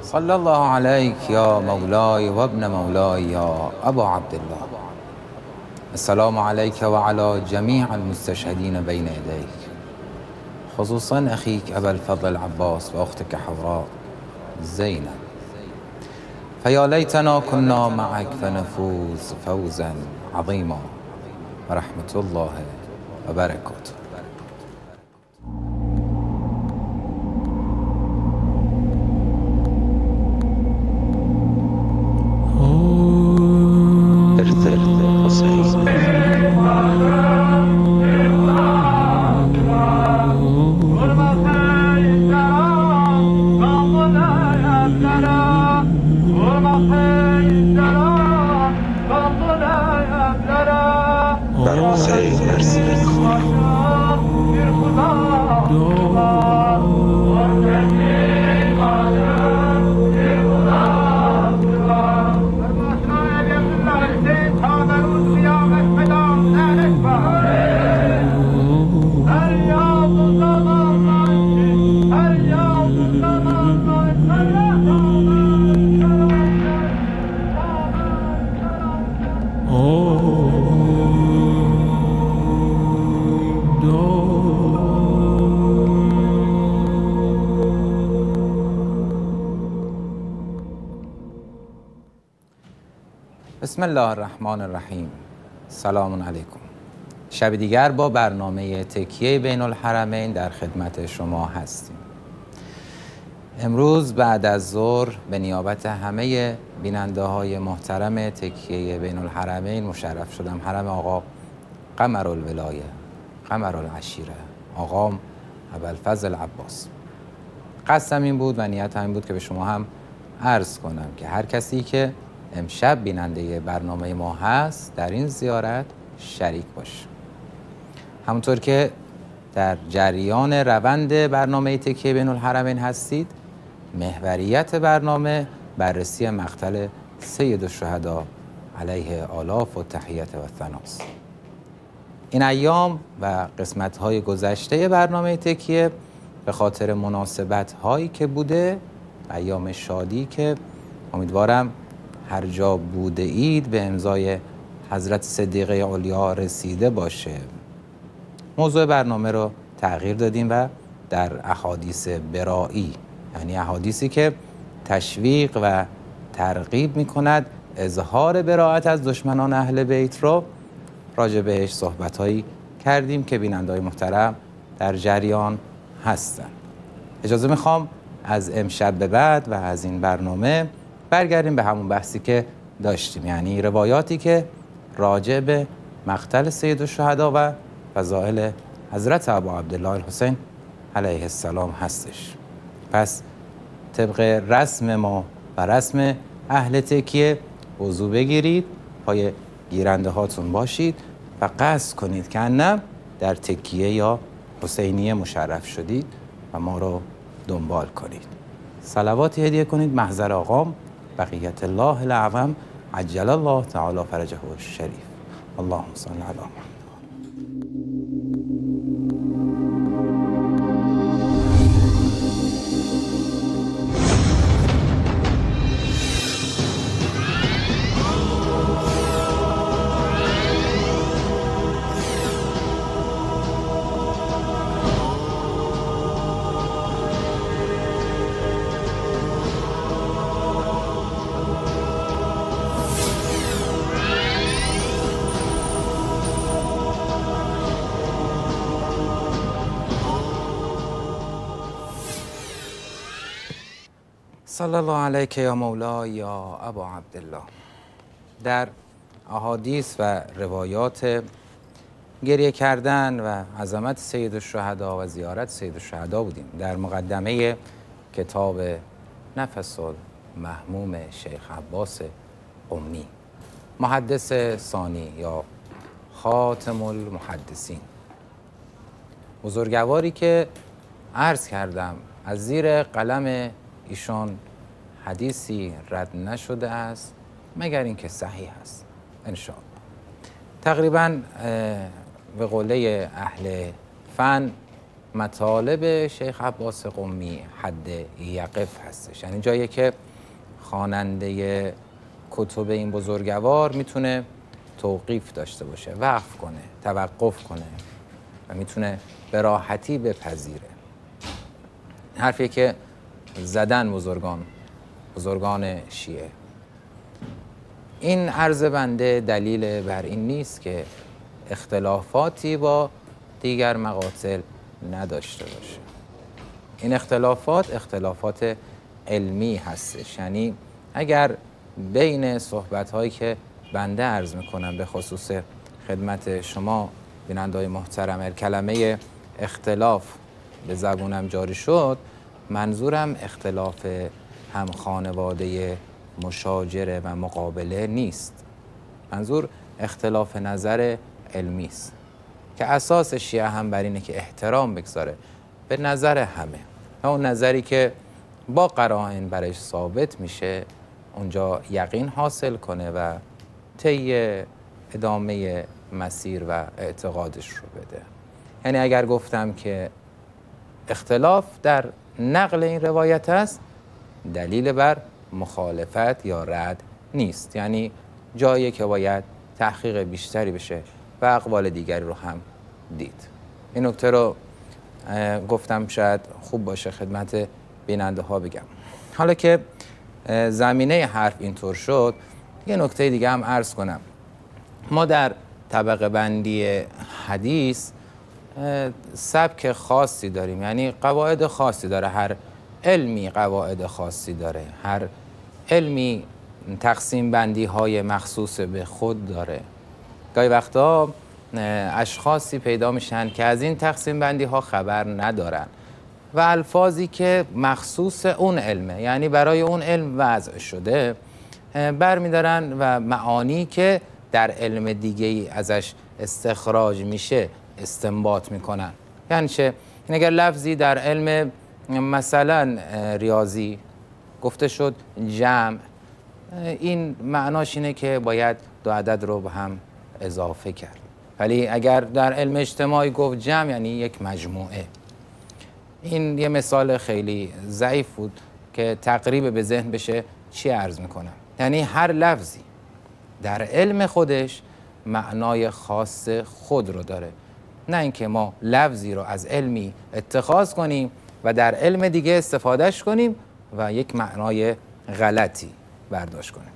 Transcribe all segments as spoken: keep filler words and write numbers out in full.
صلی الله علیک یا مولاي و ابن مولاي یا ابا عبدالله. السلام علیک و علی جمیع المستشهدین بین یدیک، خصوصا اخیک ابا الفضل العباس و اختک حوراء زینب. فیا لیتنا کنا معک فنفوز فوزا عظیما و رحمت الله و برکاته. بسم الله الرحمن الرحیم. سلام علیکم. شب دیگر با برنامه تکیه بین الحرمین در خدمت شما هستیم. امروز بعد از ظهر به نیابت همه بیننده های محترم تکیه بین الحرمین مشرف شدم. حرم آقا قمر الولایه، قمر العشیره، آقام ابوالفضل عباس. قصدم این بود و نیتم این بود که به شما هم عرض کنم که هر کسی که امشب بیننده برنامه ما هست در این زیارت شریک باشه. همونطور که در جریان روند برنامه تکیه بین الحرمین هستید، محوریت برنامه بررسی مقتل سید الشهدا علیه آلاف و تحیت و ثناست. این ایام و قسمت‌های گذشته برنامه تکیه به خاطر مناسبت‌هایی که بوده، ایام شادی که امیدوارم هر جا بوده اید به امضای حضرت صدیقه علیا رسیده باشه، موضوع برنامه رو تغییر دادیم و در احادیث برائی، یعنی احادیثی که تشویق و ترغیب می کند اظهار براءت از دشمنان اهل بیت رو راجع بهش صحبت‌هایی کردیم که بیننده‌های محترم در جریان هستن. اجازه میخوام از امشب به بعد و از این برنامه برگردیم به همون بحثی که داشتیم، یعنی روایاتی که راجع به مقتل سید الشهدا و فضائل حضرت ابو عبدالله الحسین علیه السلام هستش. پس طبق رسم ما و رسم اهل تکیه وضو بگیرید، پای گیرنده هاتون باشید و قصد کنید که انم در تکیه یا حسینیه مشرف شدید و ما رو دنبال کنید. صلواتی هدیه کنید محضر آقام بقیت الله الاعظم عجل الله تعالی فرجه الشریف. اللهم صل علی محمد. صلی الله علیک یا مولاي یا ابا عبدالله. در احادیث و روایات گریه کردن و عظمت سید الشهدا و زیارت سید الشهدا بودیم. در مقدمه کتاب نفس المهموم شیخ عباس قمی، محدث ثانی یا خاتم المحدثین، بزرگواری که عرض کردم از زیر قلم ایشان حدیثی رد نشده است مگر اینکه صحیح است انشاءالله. تقریبا به قوله اهل فن مطالب شیخ عباس قمی حد یقف هستش، یعنی جایی که خواننده کتب این بزرگوار میتونه توقیف داشته باشه، وقف کنه، توقف کنه و میتونه به راحتی بپذیره. حرفی که زدن بزرگان بزرگان شیعه. این عرض بنده دلیل بر این نیست که اختلافاتی با دیگر مقاتل نداشته باشه. این اختلافات اختلافات علمی هستش، یعنی اگر بین صحبت‌هایی که بنده عرض میکنم به خصوص خدمت شما بیننده‌های محترم کلمه اختلاف به زبونم جاری شد، منظورم اختلاف هم خانواده مشاجره و مقابله نیست. منظور اختلاف نظر علمی است که اساس شیعه هم بر اینه که احترام بگذاره به نظر همه و اون نظری که با قرائن برش ثابت میشه اونجا یقین حاصل کنه و طی ادامه مسیر و اعتقادش رو بده. یعنی اگر گفتم که اختلاف در نقل این روایت است، دلیل بر مخالفت یا رد نیست، یعنی جایی که باید تحقیق بیشتری بشه و اقوال دیگری رو هم دید. این نکته رو گفتم شاید خوب باشه خدمت بیننده ها بگم. حالا که زمینه حرف اینطور شد، یه نکته دیگه هم عرض کنم. ما در طبقه بندی حدیث سبک خاصی داریم، یعنی قواعد خاصی داره، هر علمی قواعد خاصی داره، هر علمی تقسیم بندی های مخصوص به خود داره. گاهی وقتا اشخاصی پیدا میشن که از این تقسیم بندی ها خبر ندارن و الفاظی که مخصوص اون علمه، یعنی برای اون علم وضع شده، برمیدارن و معانی که در علم دیگه ای ازش استخراج میشه استنباط میکنن. یعنی چه؟ این اگر لفظی در علم مثلا ریاضی گفته شد جمع، این معناش اینه که باید دو عدد رو به هم اضافه کرد. ولی اگر در علم اجتماعی گفت جمع یعنی یک مجموعه. این یه مثال خیلی ضعیف بود که تقریب به ذهن بشه چی عرض میکنم. یعنی هر لفظی در علم خودش معنای خاص خود رو داره، نه اینکه ما لفظی رو از علمی اتخاذ کنیم و در علم دیگه استفادهش کنیم و یک معنای غلطی برداشت کنیم.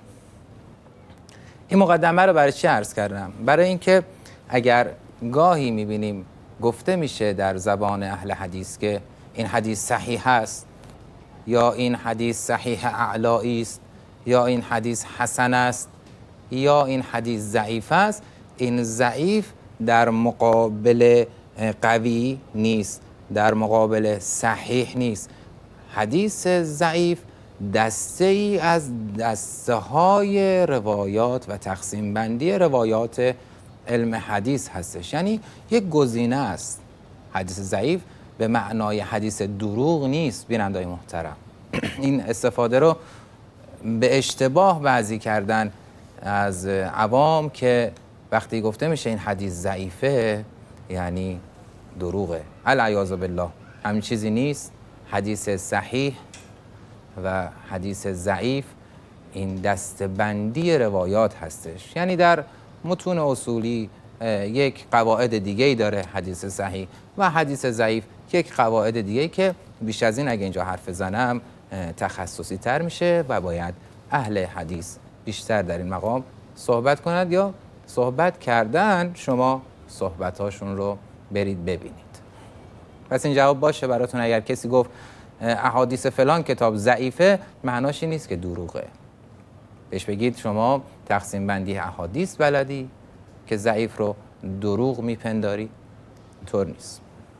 این مقدمه رو برای چی عرض کردم؟ برای اینکه اگر گاهی میبینیم گفته میشه در زبان اهل حدیث که این حدیث صحیح است یا این حدیث صحیح اعلایی است یا این حدیث حسن است یا این حدیث ضعیف است، این ضعیف در مقابل قوی نیست، در مقابل صحیح نیست. حدیث ضعیف دسته ای از دسته های روایات و تقسیم بندی روایات علم حدیث هستش، یعنی یک گزینه است. حدیث ضعیف به معنای حدیث دروغ نیست. بیننده‌های محترم، این استفاده رو به اشتباه بعضی کردن از عوام که وقتی گفته میشه این حدیث ضعیفه یعنی دروغه. العیاذ بالله، همین چیزی نیست. حدیث صحیح و حدیث ضعیف این دسته‌بندی روایات هستش، یعنی در متون اصولی یک قواعد دیگه‌ای داره حدیث صحیح و حدیث ضعیف یک قواعد دیگه‌ای که بیش از این اگه اینجا حرف زنم تخصصی تر میشه و باید اهل حدیث بیشتر در این مقام صحبت کنند یا صحبت کردن، شما صحبتاشون رو برید ببینید. پس این جواب باشه براتون. اگر کسی گفت احادیث فلان کتاب ضعیفه، معناش این نیست که دروغه. بهش بگید شما تقسیم بندی احادیث بلدی که ضعیف رو دروغ میپنداری؟ طور نیست.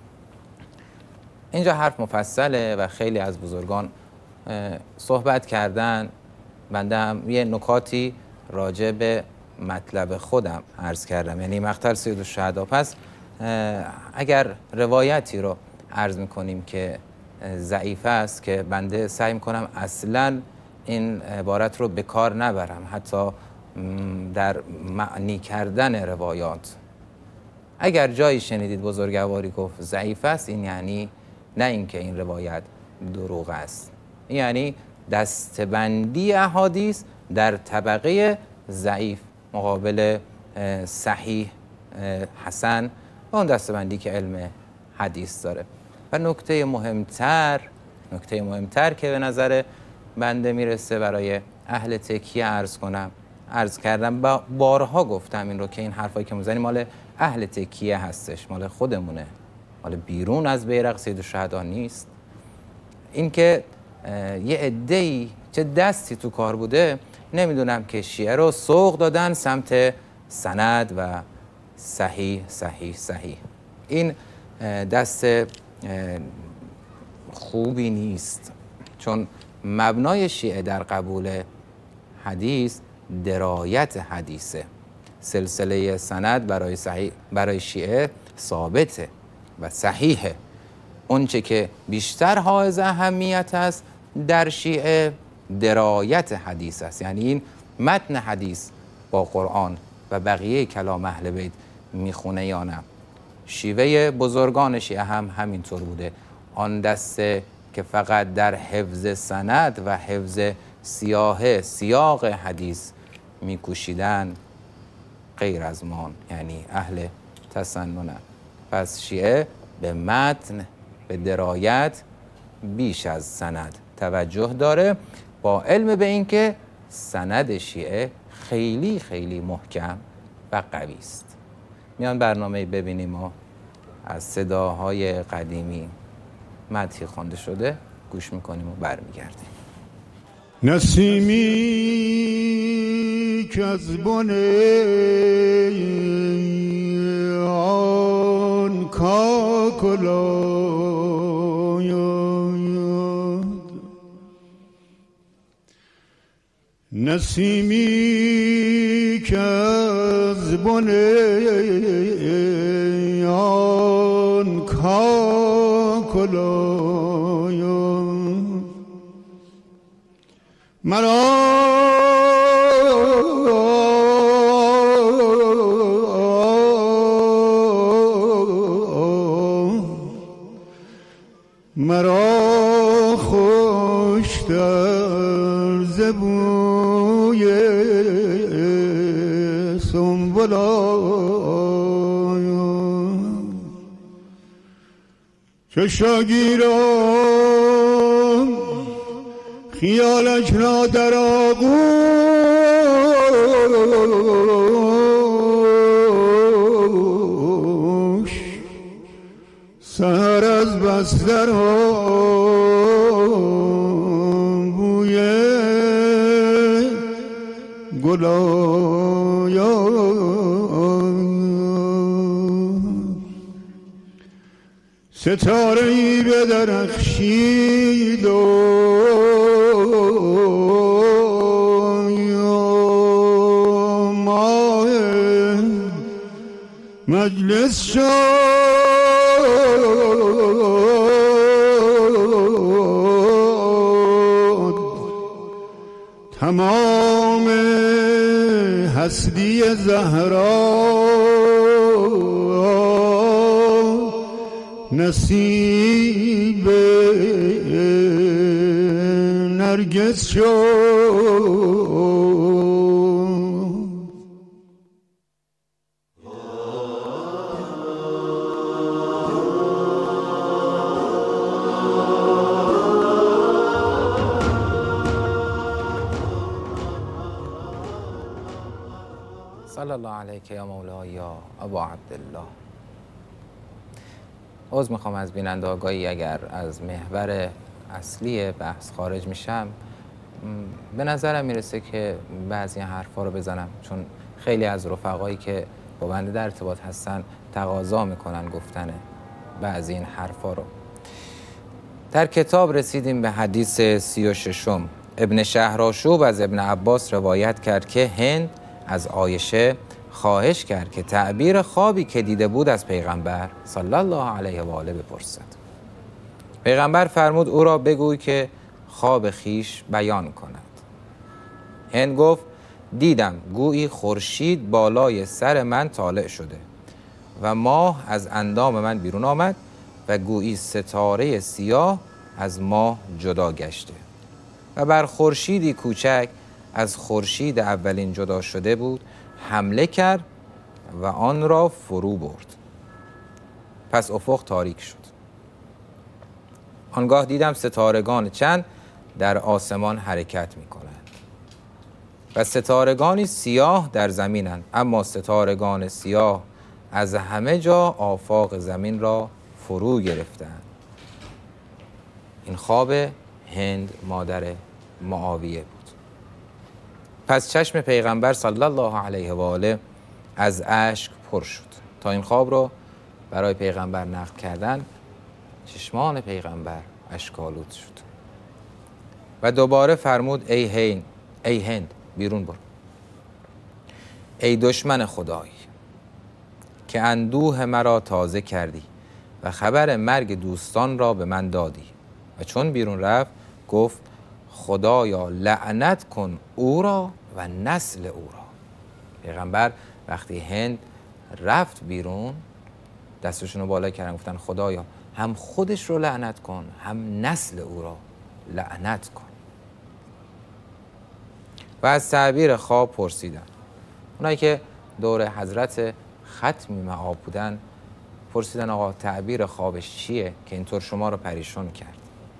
اینجا حرف مفصله و خیلی از بزرگان صحبت کردن. بنده هم یه نکاتی راجع به مطلب خودم عرض کردم، یعنی مقتل سید الشهدا. پس اگر روایتی رو عرض میکنیم که ضعیف است، که بنده سعی میکنم اصلا این عبارت رو به کار نبرم، حتی در معنی کردن روایات اگر جایی شنیدید بزرگواری گفت ضعیف است، این یعنی نه اینکه این روایت دروغ است، یعنی دستبندی احادیث در طبقه ضعیف مقابل صحیح، حسن و اون دستبندی که علم حدیث داره. و نکته مهمتر نکته مهمتر که به نظر بنده میرسه برای اهل تکیه عرض کنم، عرض کردم با بارها گفتم این رو که این حرفایی که میزنیم مال اهل تکیه هستش، مال خودمونه، مال بیرون از بیرق سید الشهدا نیست. این که یه عده‌ای چه دستی تو کار بوده نمیدونم که شیعه رو سوق دادن سمت سند و صحیح صحیح صحیح. این دست خوبی نیست، چون مبنای شیعه در قبول حدیث درایت حدیثه. سلسله سند برای صحیح برای شیعه ثابته و صحیحه. اونچه که بیشتر حائز اهمیت است در شیعه درایت حدیث است، یعنی این متن حدیث با قرآن و بقیه کلام اهل بیت میخونه یا نه. شیوه بزرگان شیعه هم همینطور بوده. آن دسته که فقط در حفظ سند و حفظ سیاحه سیاق حدیث میکوشیدن غیر از ما، یعنی اهل تسننن. پس شیعه به متن، به درایت بیش از سند توجه داره، با علم به این که سند شیعه خیلی خیلی محکم و قوی است. میان برنامه ببینیم و از صداهای قدیمی مدحی خوانده شده گوش میکنیم و برمیگردیم. نسیمی که از بن آن کاکلا نسیمی که از بن آن کاکلا مرا مرا خوشتر زبوی سنبلا چه شاگیران خیالش را در آغوش سحر از بستر بوی گلایا ستاره‌ای به درخشید و ماه مجلس شد تمام هستی زهرا نصیب نرگس شد. صلی الله علیک یا مولا یا ابا عبدالله. عذر میخوام از بیننده آگاهی اگر از محور اصلی بحث خارج میشم. به نظرم میرسه که بعضی حرفا رو بزنم، چون خیلی از رفقایی که با بنده در ارتباط هستن تقاضا میکنن گفتن بعضی این حرفا رو. در کتاب رسیدیم به حدیث سی و ششم. ابن شهرآشوب از ابن عباس روایت کرد که هند از عایشه خواهش کرد که تعبیر خوابی که دیده بود از پیغمبر صلی الله علیه و آله بپرسد. پیغمبر فرمود او را بگوی که خواب خیش بیان کند. هند گفت دیدم گویی خورشید بالای سر من طالع شده. و ماه از اندام من بیرون آمد و گویی ستاره سیاه از ماه جدا گشته و بر خورشیدی کوچک از خورشید اولین جدا شده بود حمله کرد و آن را فرو برد. پس افق تاریک شد. آنگاه دیدم ستارگان چند در آسمان حرکت می کنند و ستارگانی سیاه در زمینند، اما ستارگان سیاه از همه جا آفاق زمین را فرو گرفتند. این خواب هند مادر معاویه بود. پس چشم پیغمبر صلی الله علیه و آله از اشک پر شد. تا این خواب رو برای پیغمبر نقل کردن، چشمان پیغمبر اشک‌آلود شد و دوباره فرمود ای هند ای هند بیرون برو، ای دشمن خدای که اندوه مرا تازه کردی و خبر مرگ دوستان را به من دادی. و چون بیرون رفت گفت خدایا لعنت کن او را و نسل او را. پیغمبر وقتی هند رفت بیرون دستشون رو بالا کردن، گفتن خدایا هم خودش رو لعنت کن هم نسل او را لعنت کن. و از تعبیر خواب پرسیدن. اونایی که دور حضرت ختمی معاب بودن پرسیدن آقا تعبیر خوابش چیه که اینطور شما رو پریشان کرد؟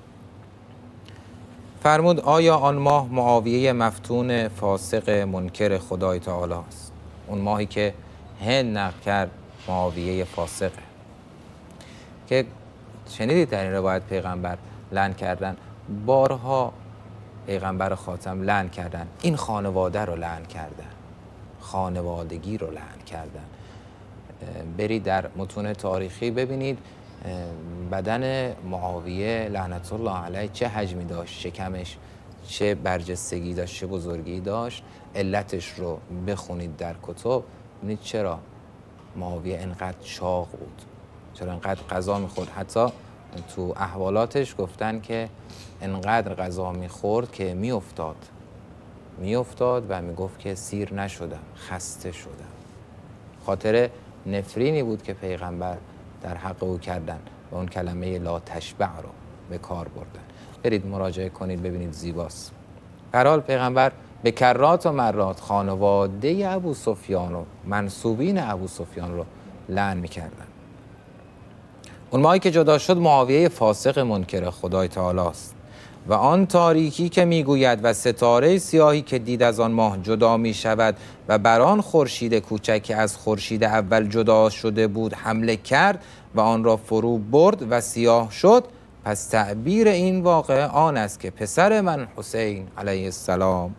فرمود آیا آن ماه معاویه مفتون فاسق منکر خدای تعالی است؟ اون ماهی که هند نقل کرد معاویه فاسقه که شنیدید در این روایت پیغمبر لعن کردن، بارها پیغمبر خاتم لعن کردن، این خانواده رو لعن کردن، خانوادگی رو لعن کردن. برید در متون تاریخی ببینید بدن معاویه لعنت الله علیه چه حجمی داشت، شکمش چه برجستگی داشت، چه بزرگی داشت. علتش رو بخونید در کتب ببینید چرا معاویه انقدر چاق بود، چرا انقدر غذا میخورد. حتی تو احوالاتش گفتن که انقدر غذا میخورد که میافتاد میافتاد و میگفت که سیر نشدم، خسته شدم. خاطر نفرینی بود که پیغمبر در حق او کردن و اون کلمه لا تشبع رو به کار بردن. برید مراجعه کنید ببینید زیباست. به هر حال پیغمبر به کرات و مرات خانواده ابو سفیان و منسوبین ابو سفیان رو لعن میکردن. اون ماهی که جدا شد معاویه فاسق منکر خدای تعالی است و آن تاریکی که میگوید و ستاره سیاهی که دید از آن ماه جدا می شود و بر آن خورشید کوچک که از خورشید اول جدا شده بود حمله کرد و آن را فرو برد و سیاه شد. پس تعبیر این واقعه آن است که پسر من حسین علیه السلام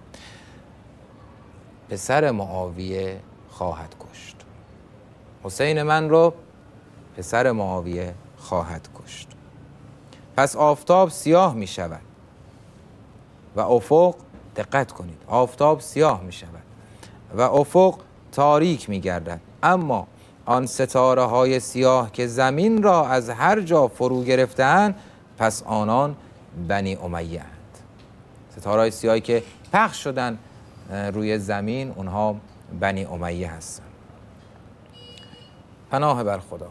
پسر معاویه خواهد کشت. حسین من رو پسر معاویه خواهد کشت. پس آفتاب سیاه می شود و افق، دقت کنید، آفتاب سیاه می شود و افق تاریک می گردد، اما آن ستاره های سیاه که زمین را از هر جا فرو گرفتند پس آنان بنی امیه اند. ستاره های سیاهی که پخش شدن روی زمین اونها بنی امیه هستند. پناه بر خدا.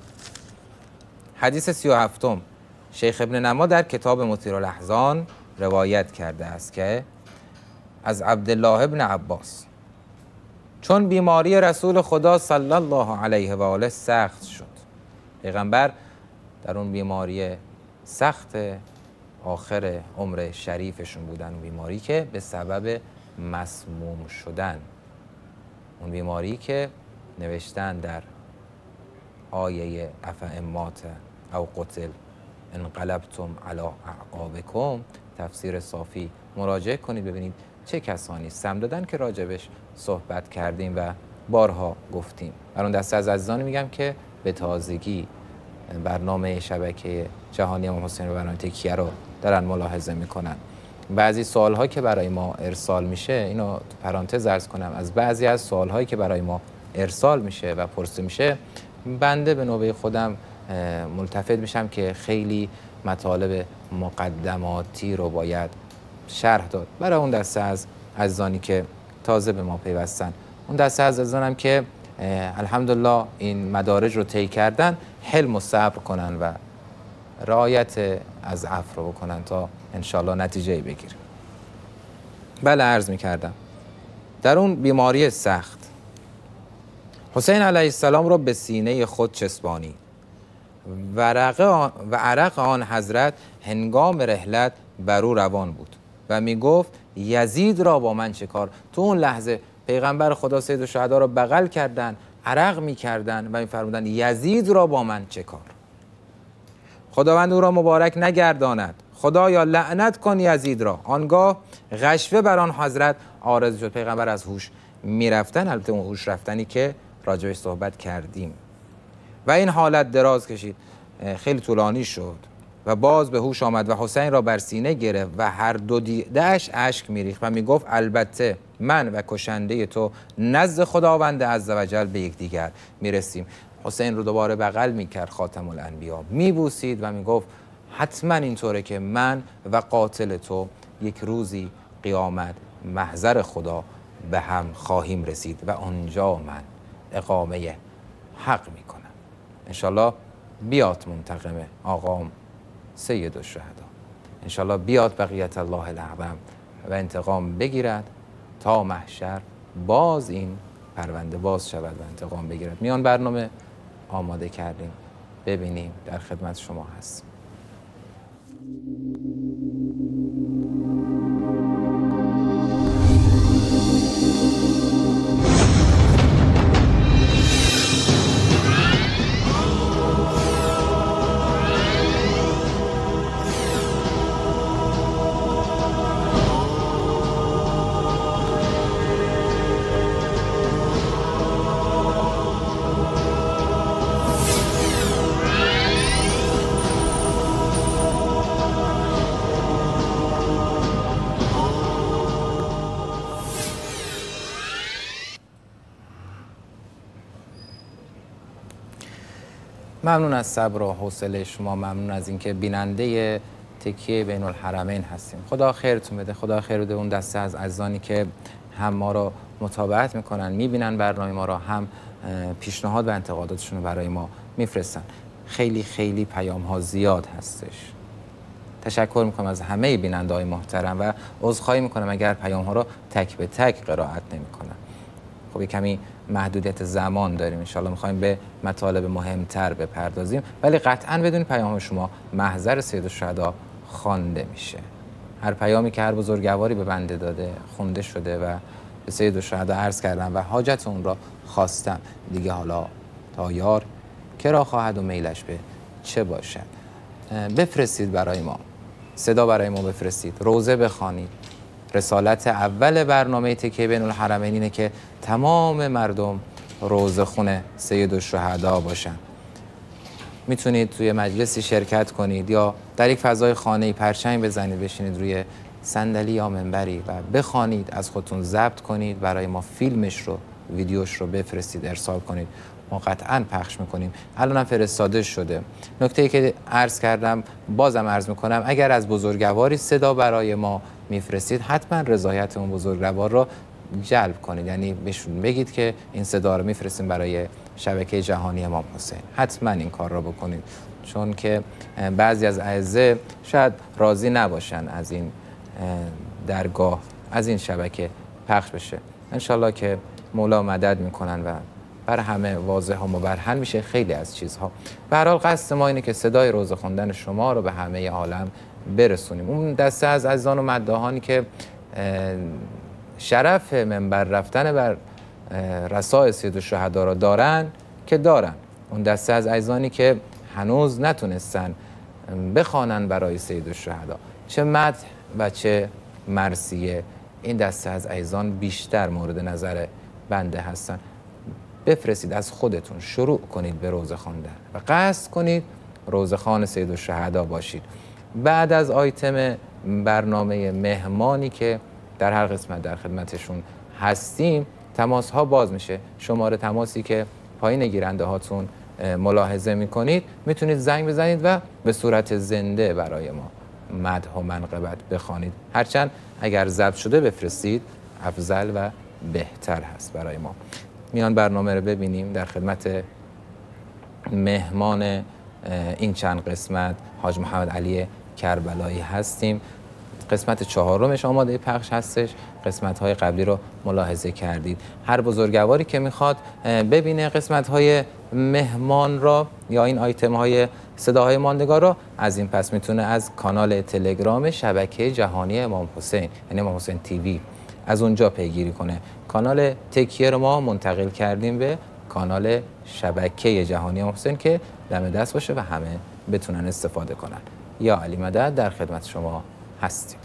حدیث سی و هفتم شیخ ابن نما در کتاب مثیر الاحزان روایت کرده است که از عبدالله ابن عباس چون بیماری رسول خدا صلی الله علیه و آله سخت شد، پیغمبر در اون بیماری سخت آخر عمر شریفشون بودن، بیماری که به سبب مسموم شدن، اون بیماری که نوشتن در آیه افئمات او قتل انقلبتم علی اعقابکم، تفسیر صافی مراجعه کنید ببینید چه کسانی سم دادن که راجبش صحبت کردیم و بارها گفتیم. برای اون دسته از عزیزانی میگم که به تازگی برنامه شبکه جهانی امام حسین و برنامه تکیه رو دارن ملاحظه میکنن. بعضی سوال‌ها که برای ما ارسال میشه، اینو تو پرانتز عرض کنم، از بعضی از سوال‌هایی که برای ما ارسال میشه و پرسیده میشه بنده به نوبه خودم ملتفت میشم که خیلی مطالب مقدماتی رو باید شرح داد برای اون دسته از عزیزانی که تازه به ما پیوستن. اون دسته از عزیزانم که الحمدلله این مدارج رو طی کردن، حلم و صبر کنن و رعایت از عفو رو بکنن تا انشالله نتیجه بگیریم. بله، عرض می کردم در اون بیماری سخت حسین علیه السلام رو به سینه خود چسبانی و عرق آن حضرت هنگام رحلت بر او روان بود و می گفت یزید را با من چه کار. تو اون لحظه پیغمبر خدا سید الشهدا را بغل کردن، عرق می کردن و می فرمودن یزید را با من چه کار. خداوند او را مبارک نگرداند، خدایا لعنت کن یزید را. آنگاه غشوه بر آن حضرت عارض شد. پیغمبر از هوش می رفتن، البته اون هوش رفتنی که راجعش صحبت کردیم، و این حالت دراز کشید، خیلی طولانی شد و باز به هوش آمد و حسین را بر سینه گرفت و هر دو دیده‌اش اشک میریخت و میگفت البته من و کشنده تو نزد خداوند عزوجل به یکدیگر میرسیم. حسین رو دوباره بغل میکرد خاتم الانبیا، میبوسید و میگفت حتما اینطوره که من و قاتل تو یک روزی قیامت محضر خدا به هم خواهیم رسید و آنجا من اقامه حق میکنم. انشالله بیاد منتقم آقام سید الشهدا، انشالله بیاد بقیت الله الاعظم و انتقام بگیرد تا محشر باز این پرونده باز شود و انتقام بگیرد. میان برنامه آماده کردیم، ببینیم، در خدمت شما هستیم. ممنون از صبر و حوصله شما، ممنون از اینکه بیننده تکیه بین الحرمین هستیم. خدا خیرتون بده، خدا خیر بده اون دسته از عزیزانی که هم ما رو متابعت میکنن، میبینن برنامه ما رو، هم پیشنهاد و انتقاداتشون رو برای ما میفرستن. خیلی خیلی پیام ها زیاد هستش. تشکر میکنم از همه بیننده های محترم و عذرخواهی میکنم اگر پیام ها رو تک به تک قرائت نمیکنم. خب یک کمی محدودیت زمان داریم، انشالله میخوایم به مطالب مهمتر بپردازیم، ولی قطعا بدون پیام شما محضر سید الشهدا خوانده میشه. هر پیامی که هر بزرگواری به بنده داده خونده شده و به سید الشهدا عرض کردم و حاجت اون را خواستم. دیگه حالا تا یار کرا خواهد و میلش به چه باشد. بفرستید برای ما، صدا برای ما بفرستید، روزه بخوانید. رسالت اول برنامه تکیه بین الحرمین اینه که تمام مردم روزه خونه سید الشهدا باشن. میتونید توی مجلسی شرکت کنید یا در یک فضای خانه‌ای پرچم بزنید، بشینید روی صندلی یا منبری و بخوانید، از خودتون ضبط کنید، برای ما فیلمش رو، ویدیوش رو بفرستید، ارسال کنید، ما قطعاً پخش میکنیم. الانم فرستاده شده. نکته‌ای که عرض کردم بازم عرض میکنم، اگر از بزرگواری صدا برای ما میفرستید حتما رضایت اون بزرگوار رو جلب کنید، یعنی بهشون بگید که این صدا رو میفرستیم برای شبکه جهانی امام حسین. حتما این کار رو بکنید، چون که بعضی از اعضا شاید راضی نباشن از این درگاه، از این شبکه پخش بشه. انشالله که مولا مدد میکنن و بر همه واضح و مبرهن میشه خیلی از چیزها. به هر حال قصد ما اینه که صدای روزه خوندن شما رو به همه عالم برسونیم. اون دسته از عزیزان و مداحانی که شرف منبر رفتن بر رسای سید الشهدا را دارن که دارن، اون دسته از عزیزانی که هنوز نتونستن بخوانن برای سید الشهدا، چه مدح و چه مرثیه، این دسته از عزیزان بیشتر مورد نظر بنده هستن. بفرستید، از خودتون شروع کنید به روزه خواندن و قصد کنید روزه خوان سید الشهدا باشید. بعد از آیتم برنامه مهمانی که در هر قسمت در خدمتشون هستیم، تماس ها باز میشه. شماره تماسی که پایین گیرنده هاتون ملاحظه میکنید، میتونید زنگ بزنید و به صورت زنده برای ما مدح و منقبت بخوانید. هرچند اگر ضبط شده بفرستید افضل و بهتر هست برای ما. میان برنامه رو ببینیم. در خدمت مهمان این چند قسمت حاج محمد علی کربلایی هستیم. قسمت چهارمش آماده پخش هستش. قسمت‌های قبلی رو ملاحظه کردید. هر بزرگواری که میخواد ببینه قسمت‌های مهمان را یا این آیتم‌های صداهای ماندگار رو، از این پس میتونه از کانال تلگرام شبکه جهانی امام حسین، یعنی امام حسین تیوی، از اونجا پیگیری کنه. کانال تکیه رو ما منتقل کردیم به کانال شبکه جهانی امام حسین که دم دست باشه و همه بتونن استفاده کنن. یا علی مدد در خدمت شما هستیم.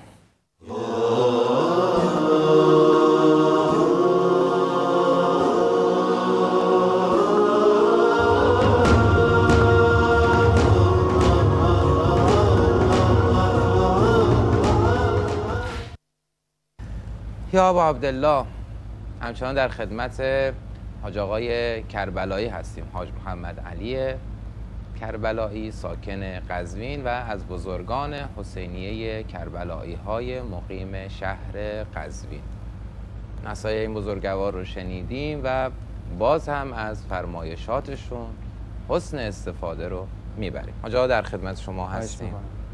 یا ابا عبدالله، همچنان در خدمت حاج آقای کربلایی هستیم. حاج محمد علی کربلایی ساکن قزوین و از بزرگان حسینیه کربلایی های مقیم شهر قزوین. نصایح این بزرگوار رو شنیدیم و باز هم از فرمایشاتشون حسن استفاده رو میبریم. حاج آقا در خدمت شما هستیم.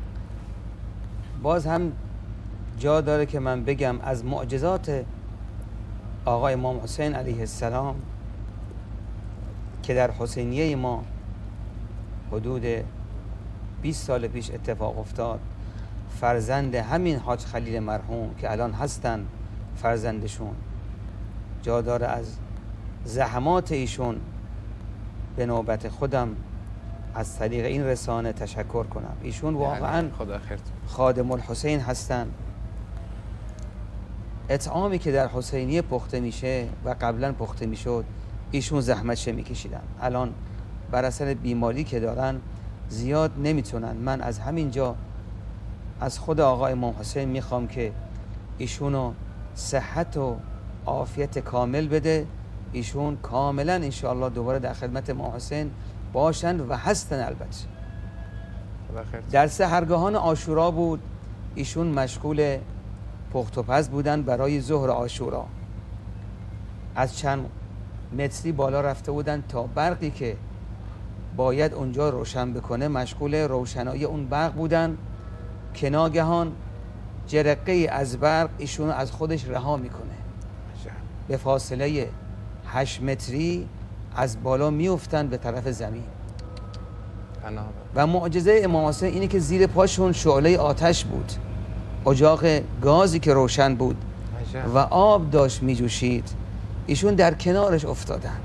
باز هم جا داره که من بگم از معجزات آقای امام حسین علیه السلام که در حسینیه ما حدود بیست سال پیش اتفاق افتاد، فرزند همین حاج خلیل مرحوم که الان هستن فرزندشون، جا داره از زحمات ایشون به نوبت خودم از طریق این رسانه تشکر کنم. ایشون واقعا خادم الحسین هستن. اطعامی که در حسینیه پخته میشه و قبلا پخته میشد ایشون زحمتش میکشیدن. الان بر اثر بیماری که دارن زیاد نمیتونن. من از همین جا از خود آقای امام حسین میخوام که ایشونو صحت و عافیت کامل بده. ایشون کاملا انشاءالله دوباره در خدمت امام حسین باشن و هستن. البته در سحرگاهان عاشورا بود، ایشون مشغول پخت و پز بودن برای ظهر عاشورا. از چند متری بالا رفته بودن تا برقی که باید اونجا روشن بکنه مشغول روشنایی اون برق بودن که ناگهان جرقه از برق ایشون از خودش رها میکنه. به فاصله هشت متری از بالا میافتن به طرف زمین. و معجزه امام حسین اینه که زیر پاشون شعله آتش بود، اجاق گازی که روشن بود و آب داشت میجوشید. ایشون در کنارش افتادن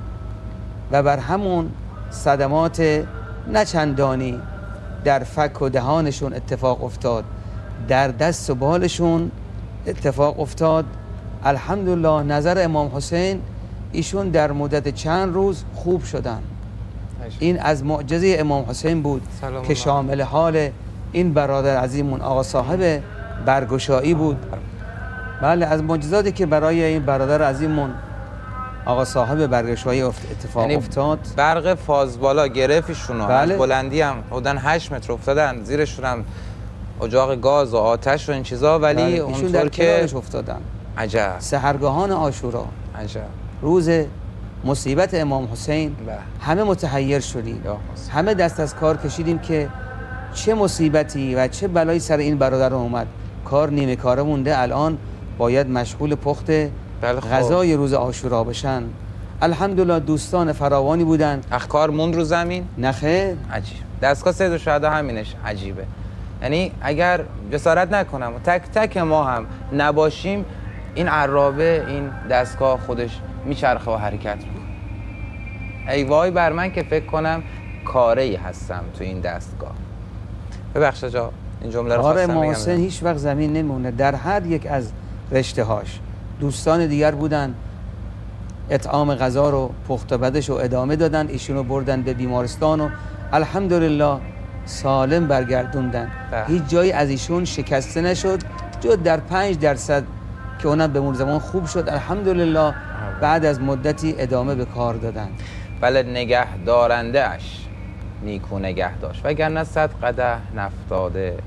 و بر همون صدمات نچندانی در فک و دهانشون اتفاق افتاد، در دست و بالشون اتفاق افتاد. الحمدلله نظر امام حسین ایشون در مدت چند روز خوب شدن. این از معجزه امام حسین بود که شامل حال این برادر عظیمون آقا صاحب برگشایی بود. بله، از معجزاتی که برای این برادر عظیمون آقا صاحب برگشایی اتفاق یعنی افتاد، برق فاز بالا گرفتشون. بله. از بلندی هم حدوداً هشت متر افتادن، زیرشون هم اجاق گاز و آتش و این چیزا، ولی بله. اونطور در که افتادن. عجب. سحرگاهان عاشورا، عجب. روز مصیبت امام حسین، بله. همه متحیر شدیم، همه دست از کار کشیدیم که چه مصیبتی و چه بلایی سر این برادر اومد. کار نیمه کاره مونده، الان باید مشغول پخت غذای روز عاشورا بشن. الحمدلله دوستان فراوانی بودن. اخکار موند رو زمین؟ نخیر. عجیب. دستگاه سید الشهدا همینش عجیبه. یعنی اگر جسارت نکنم و تک تک ما هم نباشیم، این عرابه، این دستگاه خودش میچرخه و حرکت میکنه. ای وای بر من که فکر کنم کاری هستم تو این دستگاه. ببخشید جا این جمله رو خواستم بگم. امام حسین هیچ وقت زمین نمونه. در هر یک از رشته هاش دوستان دیگر بودن، اطعام غذا رو پخت و بدش رو ادامه دادن، ایشونو بردن به بیمارستان و الحمدلله سالم برگردوندن. هیچ جایی از ایشون شکسته نشد جز در پنج درصد که اونم به اون زمان خوب شد. الحمدلله بعد از مدتی ادامه به کار دادن. بله، نگه دارنده اش نیکو نگه داشت وگرنه صد قدح نفتاده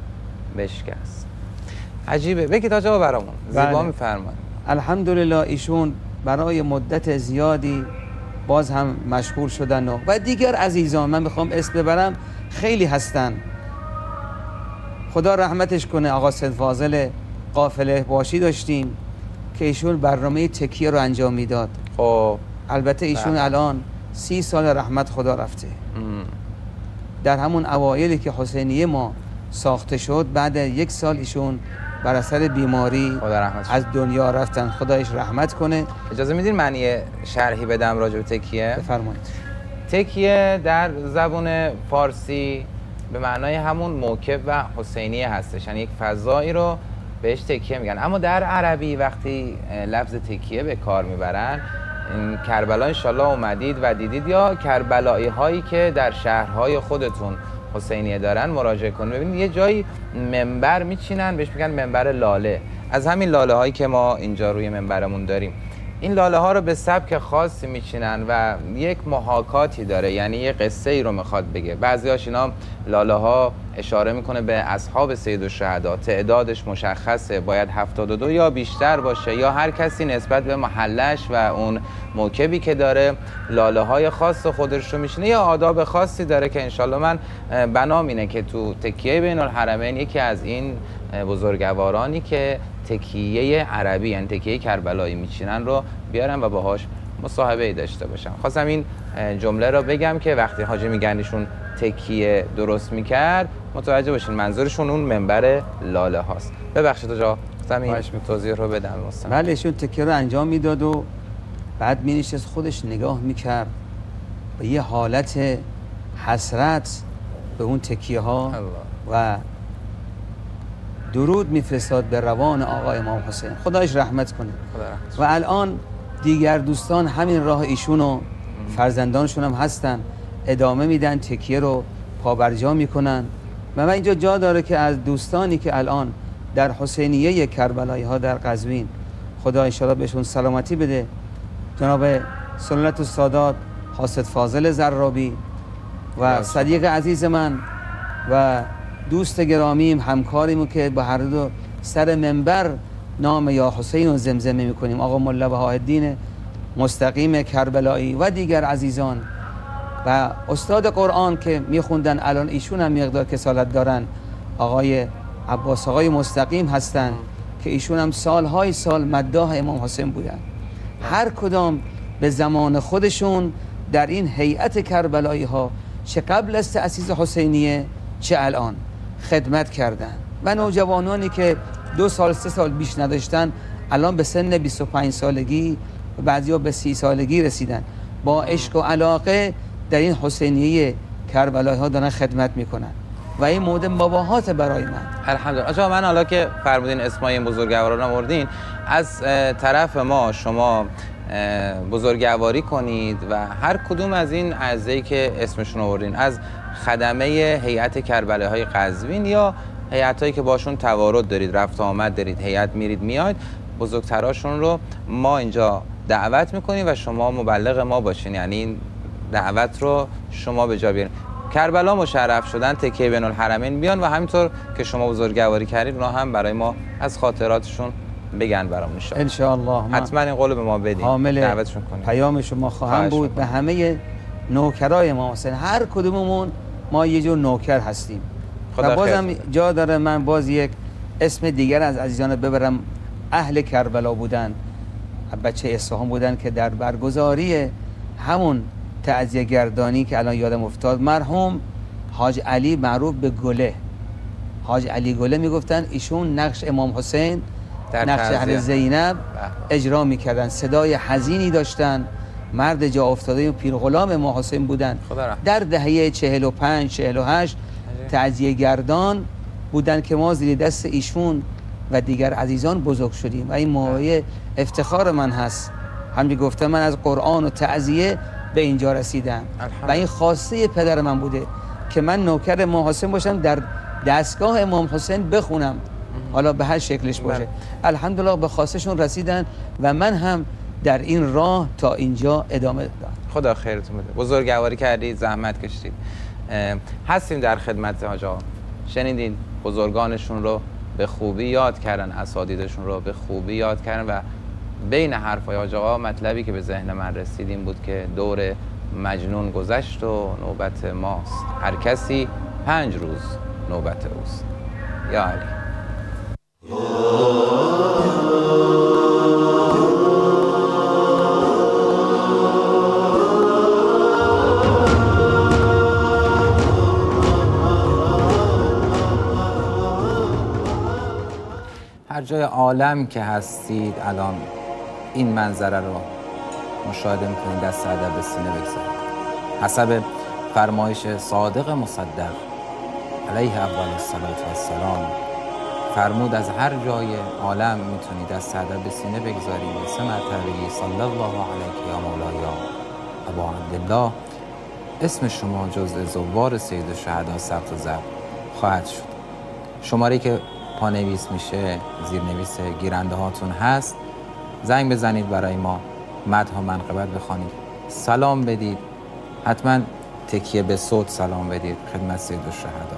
بشکست. عجیبه. بگید آقا برامون. زیبا میفرمایید. الحمدلله ایشون برای مدت زیادی باز هم مشغول شدن و, و دیگر عزیزان من میخوام اسم ببرم خیلی هستن. خدا رحمتش کنه آقا سید فاضل قافله باشی داشتیم که ایشون برنامه تکیه رو انجام میداد. خب البته ایشون بله. الان سی سال رحمت خدا رفته. ام. در همون اوایلی که حسینیه ما ساخته شد بعد یک سال ایشون بر اثر بیماری خدا رحمتش از دنیا رفتن. خدایش رحمت کنه. اجازه میدین من یه شرحی بدم راجع به تکیه؟ بفرمایید. تکیه در زبان فارسی به معنای همون موکب و حسینیه هستش، یعنی یک فضایی رو بهش تکیه میگن. اما در عربی وقتی لفظ تکیه به کار میبرن، این کربلا انشالله اومدید و دیدید یا کربلایی هایی که در شهرهای خودتون حسینیه دارن مراجعه کنید، ببینید یه جایی منبر میچینن بهش میگن منبر لاله. از همین لاله هایی که ما اینجا روی منبرمون داریم، این لاله ها رو به سبک خاصی میچینن و یک محاکاتی داره، یعنی یه قصه ای رو میخواد بگه. بعضیاش اینا لاله ها اشاره میکنه به اصحاب سید الشهدا، تعدادش مشخصه، باید هفتاد و دو یا بیشتر باشه، یا هر کسی نسبت به محلش و اون موکبی که داره لاله های خاص خودش رو میشینه، یا آداب خاصی داره که انشالله من بنام اینه که تو تکیه بین الحرمین یکی از این بزرگوارانی که تکیه عربی یعنی تکیه کربلایی میچینن رو بیارم و باهاش مصاحبه ای داشته باشم. خواستم این جمله رو بگم که وقتی حاجی میگنیشون تکیه درست میکرد متوجه باشین منظورشون اون منبر لاله هاست. ببخشید آقا خواستم این توضیح رو بدم. بله ایشون تکیه رو انجام میداد و بعد مینشست خودش نگاه میکرد به یه حالت حسرت به اون تکیه ها و درود میفرستاد به روان آقا امام حسین، خدایش رحمت کنه. و الان دیگر دوستان همین راه ایشون و فرزندانشون هم هستن، ادامه میدن، تکیه رو پابرجا میکنن. و من اینجا جا داره که از دوستانی که الان در حسینیه کربلایی ها در قزوین، خدا انشاءالله بهشون سلامتی بده، جناب سنت السادات حاسد فاضل زرابی و صدیق عزیز من و دوست گرامیم، همکاریمو که با هر دو سر منبر نام یا حسین رو زمزمه میکنیم، آقا ملا بهاءالدین مستقیم کربلایی و دیگر عزیزان و استاد قرآن که میخوندن، الان ایشون هم مقدار کسالت دارن، آقای عباس آقای مستقیم هستن که ایشون هم سالهای سال مداح امام حسین بودن. هر کدام به زمان خودشون در این هیئت کربلایی ها چه قبل از تأسیس حسینیه چه الان خدمت کردن و نوجوانانی که دو سال سه سال بیش نداشتن الان به سن بیست و پنج سالگی و بعضیا به سی سالگی رسیدن، با عشق و علاقه در این حسینیه کربلایی ها دارن خدمت میکنن و این مورد مباهات برای من. الحمدلله. آقا من حالا که فرمودین اسمای این بزرگواران آوردین، از طرف ما شما بزرگواری کنید و هر کدوم از این اعضایی که اسمشون آوردین، از خدمه هیئت کربلایی های قزوین یا هیئتایی که باشون توارد دارید، رفت آمد دارید، هیئت میرید میاد، بزرگتراشون رو ما اینجا دعوت میکنیم و شما مبلغ ما باشین، یعنی این دعوت رو شما به جا بیارین. کربلا مشرف شدن، تکیه بین الحرمین بیان و همینطور که شما بزرگواری کردید اونا هم برای ما از خاطراتشون بگن برامون. ان شاء الله حتما این قول به ما بدین، دعوتشون کنید. پیام شما خواهم بود به همه نوکرای ما حسین، هر کدوممون ما یه جور نوکر هستیم. و بازم جا داره من باز یک اسم دیگر از عزیزان ببرم، اهل کربلا بودن، بچه اصفهان بودن که در برگزاری همون تعزیه گردانی که الان یادم افتاد، مرحوم حاج علی معروف به گله، حاج علی گله میگفتن ایشون نقش امام حسین، نقش اهل زینب اجرا میکردن، صدای حزینی داشتن، مرد جا افتاده و پیر غلام امام حسین بودن. در دهه چهل و پنج چهل و هشت تعزیه گردان بودن که ما زیر دست ایشون و دیگر عزیزان بزرگ شدیم و این موقع افتخار من هست. همین گفتم من از قرآن و تعزیه به اینجا رسیدم و این خواسته پدر من بوده که من نوکر امام حسین باشم، در دستگاه امام حسین بخونم، حالا به هر شکلش باشه. الحمدلله به خواستشون رسیدن و من هم در این راه تا اینجا ادامه دادم. خدا خیرتون بده. بزرگواری کردید، زحمت کشیدید. هستیم در خدمت حاج آقا. شنیدین بزرگانشون رو به خوبی یاد کردن، اساتیدشون رو به خوبی یاد کردن و بین حرفای حاج آقا مطلبی که به ذهن من رسید این بود که دور مجنون گذشت و نوبت ماست. هر کسی پنج روز نوبت اوست. یا علی. هر جای عالم که هستید الان این منظره رو مشاهده میکنید، دست ادب به سینه بگذارید. حسب فرمایش صادق مصدق علیه افضل الصلاة و السلام فرمود از هر جای عالم میتونید دست ادب به سینه بگذارید. سه مرتبه صلی الله علیک یا مولایا ابا عبدالله اسم شما جزء زوار سید الشهدا ثبت و ضبط خواهد شد. شماره که پانویس میشه، زیرنویس گیرنده هاتون هست، زنگ بزنید برای ما، مدح و منقبت بخوانید، سلام بدید، حتما تکیه به صوت سلام بدید خدمت سید الشهدا.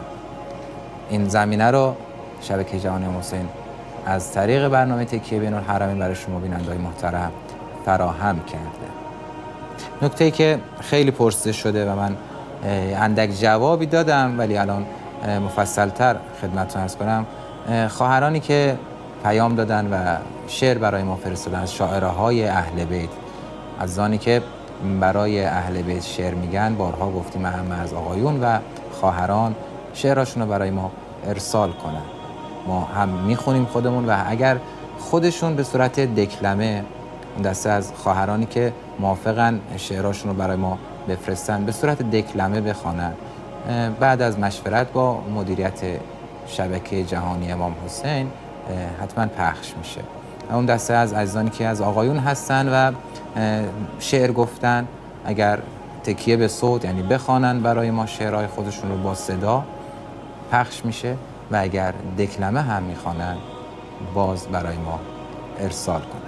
این زمینه رو شبکه جهانی حسین از طریق برنامه تکیه بین الحرمین برای شما بیننده‌های محترم فراهم کرده. نکته‌ای که خیلی پرسیده شده و من اندک جوابی دادم ولی الان مفصل‌تر خدمتتون عرض کنم، خواهرانی که پیام دادن و شعر برای ما فرستادن از شاعرهای اهل بیت، از آنی که برای اهل بیت شعر میگن، بارها گفتیم اهم از آقایون و خواهران شعراشون رو برای ما ارسال کنن. ما هم میخونیم خودمون و اگر خودشون به صورت دکلمه، اون دسته از خواهرانی که موافقن شعراشون رو برای ما بفرستن به صورت دکلمه بخوانن، بعد از مشورت با مدیریت شبکه جهانی امام حسین حتما پخش میشه. اون دسته از عزیزانی که از آقایون هستن و شعر گفتن، اگر تکیه به صوت یعنی بخوانن برای ما شعرهای خودشون رو با صدا پخش میشه و اگر دکلمه هم میخوانن باز برای ما ارسال کنن.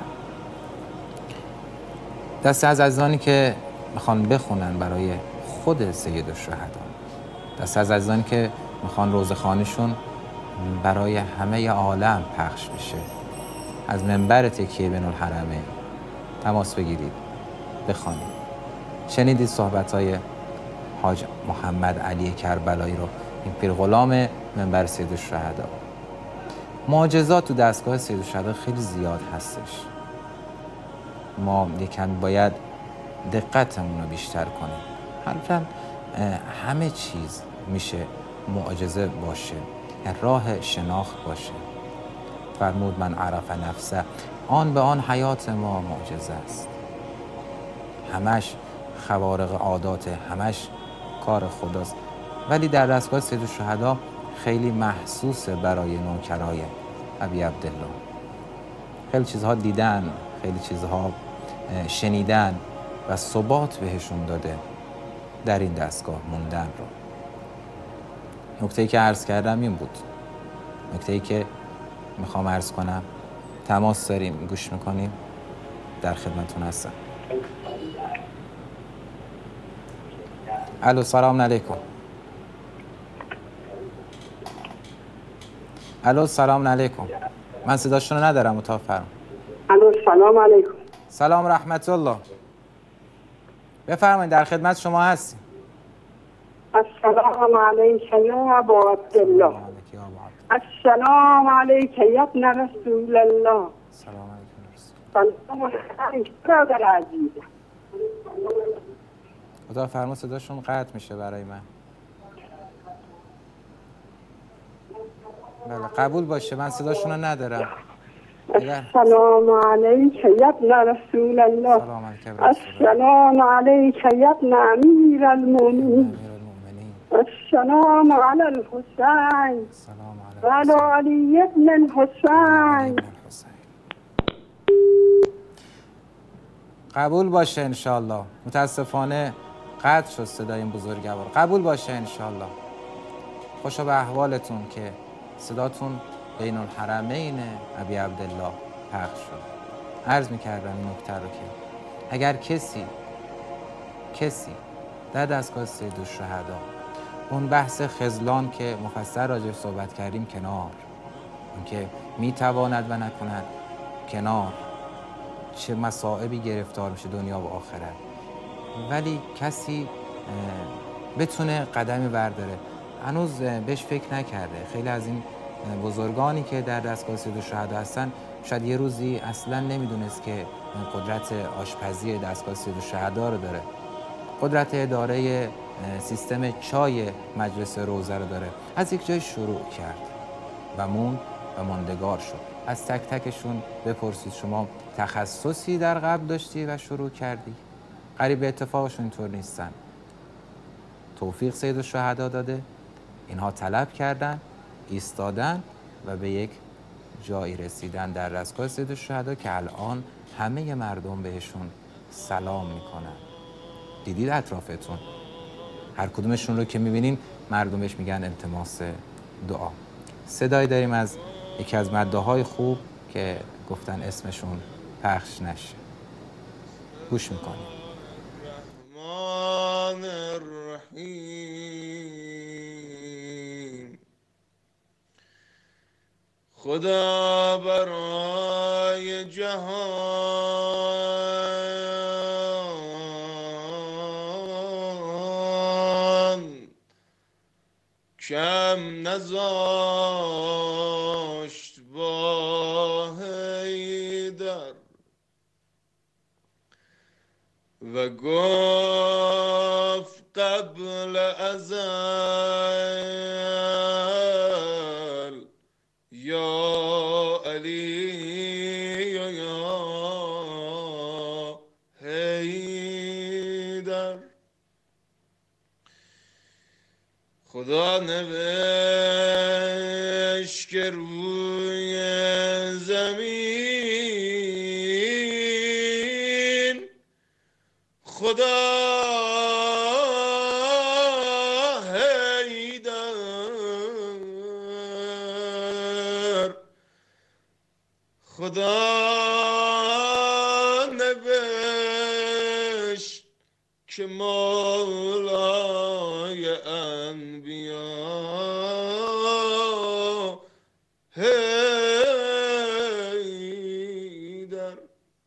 دسته از عزیزانی که میخوان بخونن برای خود سید الشهدا، دسته از عزیزانی که میخوان روزخوانیشون برای همه عالم پخش بشه، از منبر تکیه بین الحرمین تماس بگیرید، بخوانید. شنیدید صحبت‌های حاج محمد علی کربلایی رو، این پیرغلام منبر سید الشهدا. معجزات تو دستگاه سید الشهدا خیلی زیاد هستش. ما یکم باید دقتمون رو بیشتر کنیم. حتما همه چیز میشه معجزه باشه، راه شناخت باشه. فرمود من عرف نفسه، آن به آن حیات ما معجزه است. همش خوارق عادات، همش کار خداست، ولی در دستگاه سید الشهدا خیلی محسوسه برای نوکرای ابی عبدالله. خیلی چیزها دیدن، خیلی چیزها شنیدن و ثبات بهشون داده در این دستگاه موندن رو. نکته‌ای که عرض کردم این بود. نکته‌ای که میخوام عرض کنم، تماس داریم، گوش میکنیم، در خدمتون هستم. الو سلام علیکم. الو سلام علیکم. من صداشون رو ندارم، اتاق فرم. الو سلام علیکم. سلام رحمت الله. بفرمایید، در خدمت شما هستیم. السلام علیک یا ابا عبدالله. السلام علیک یا ابن رسول الله. سلام علیکم. سلام علیک برادر عزیز. خدا فرما صداشون قطع میشه برای من. بله قبول باشه، من صداشون رو ندارم. السلام علیک یا ابن رسول الله. سلام علیکم. السلام علیک یا ابن امیر المؤمنین. السلام علی الحسین. سلام و علی علی ابن الحسین. قبول باشه انشالله. متاسفانه قطع شد صدای این بزرگوار. قبول باشه انشالله. خوشا به احوالتون که صداتون بین الحرمین ابی عبدالله پخش شد. عرض میکردم این نکته رو که اگر کسی کسی در دستگاه سید الشهدا اون بحث خذلان که مفصل راجعش صحبت کردیم کنار، اون که میتواند و نکند کنار، چه مصائبی گرفتار میشه دنیا و آخرت، ولی کسی بتونه قدمی برداره هنوز بهش فکر نکرده. خیلی از این بزرگانی که در دستگاه سید الشهدا هستن شاید یه روزی اصلا نمیدونست که قدرت آشپزی دستگاه سید الشهدا رو داره، قدرت اداره سیستم چای مجلس روضه رو داره. از یک جای شروع کرد و موند و ماندگار شد. از تک تکشون بپرسید شما تخصصی در قبل داشتی و شروع کردی؟ قریب به اتفاقشون اینطور نیستن. توفیق سید الشهدا داده، اینها طلب کردن، ایستادن و به یک جایی رسیدن در دستگاه سید الشهدا که الان همه مردم بهشون سلام میکنن. دیدید اطرافتون هر کدومشون رو که میبینین مردم بهش میگن التماس دعا. صدایی داریم از یکی از مداحای خوب که گفتن اسمشون پخش نشه، گوش میکنیم. الرحمن الرحیم. خدا برای جهان کم نذاشت با حیدر و گفت قبل ازل یا علی یا حیدر. خدا نوشت که روی زمین خدا حیدر، خدا نوشت که مولای انبیا حیدر.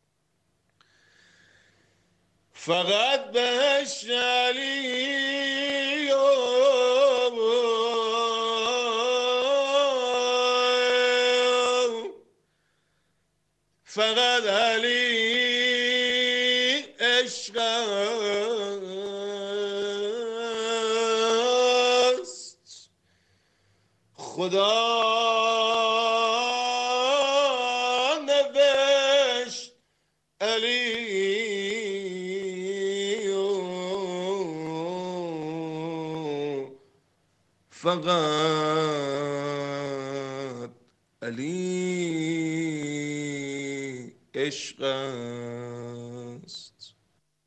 فقط بهش علی فقط علی عشق است. خدا نوشت علی فقط علی عشق است.